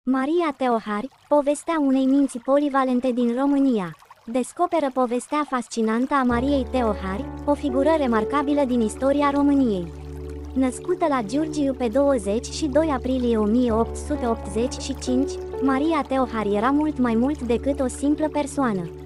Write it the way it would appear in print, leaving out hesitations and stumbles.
Maria Teohari, povestea unei minți polivalente din România. Descoperă povestea fascinantă a Mariei Teohari, o figură remarcabilă din istoria României. Născută la Giurgiu pe 22 aprilie 1885, Maria Teohari era mult mai mult decât o simplă persoană.